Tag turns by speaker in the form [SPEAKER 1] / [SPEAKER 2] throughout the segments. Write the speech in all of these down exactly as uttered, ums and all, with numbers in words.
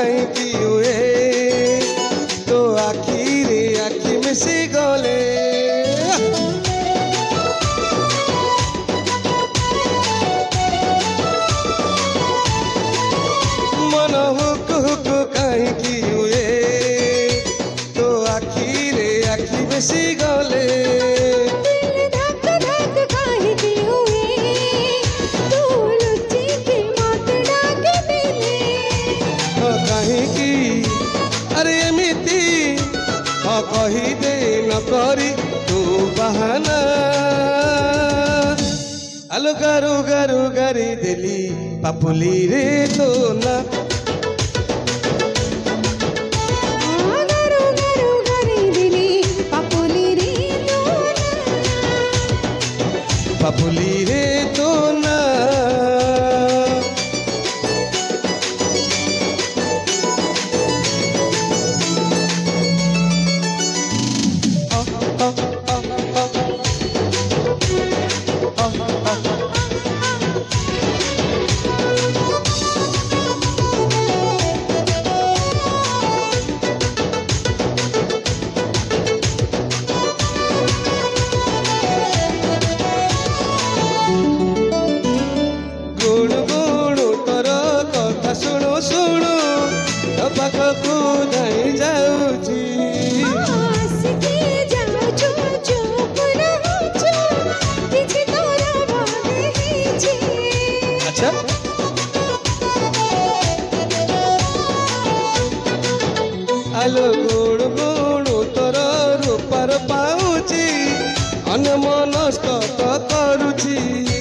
[SPEAKER 1] कहीं हुए तो आखिरी आखि मिसी गले मन हुक हुक कहीं हुए तो आखिरी आखि मिसी गले कही दे न करी तू बहाना आलो गारू गारू गारी दिली पापुली रे तो ना
[SPEAKER 2] गारू गारू गारी दिली पापुली रे तो ना
[SPEAKER 1] पापुली रे तो ना सुनो सुनो पाखकू नहीं जाऊची अच्छा आलो गुण गुण तोर रूपार पाऊची अनमनस्क करुची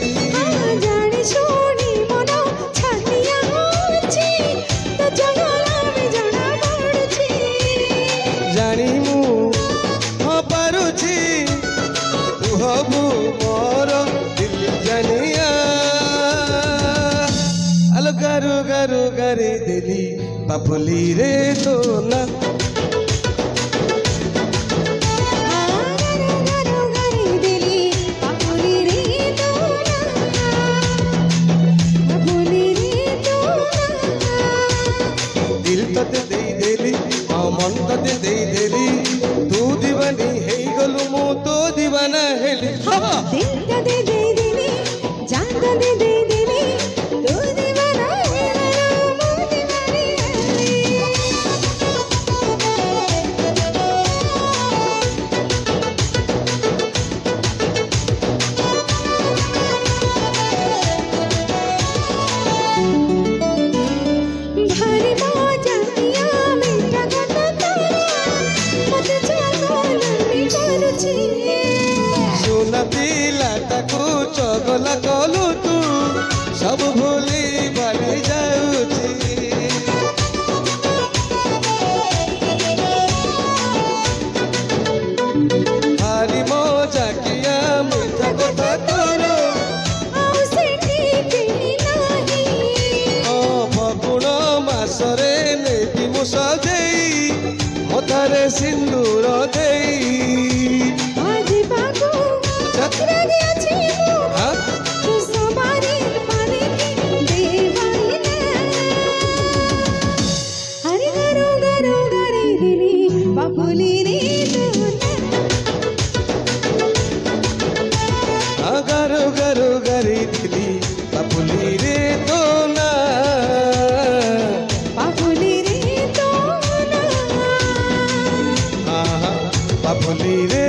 [SPEAKER 1] जानी मु हाँ पारुची तू हबू मोर दिल जानिया आलो गारू गारू गारी दिली पापुली रे तो ना दिल तते दे देली मन तते दे देली तू दीवानी हे गलु मु तो दीवाना हेली
[SPEAKER 2] दिल तते दे देली जान तते दे देली तू दीवाना हेला मु दीवानी भारी मजा किया मेरा गता
[SPEAKER 1] सुना पिला ताकू चगला कलु तू सब भूली बाली जाऊची भारी मजा किया मीठा कथा तोर फगुण मासरे नेबी मु सजेई मथारे सिंदूर देई गारू गारू गारी दिली पापुली रे तो ना
[SPEAKER 2] पापुली रे तो ना
[SPEAKER 1] पापुली रे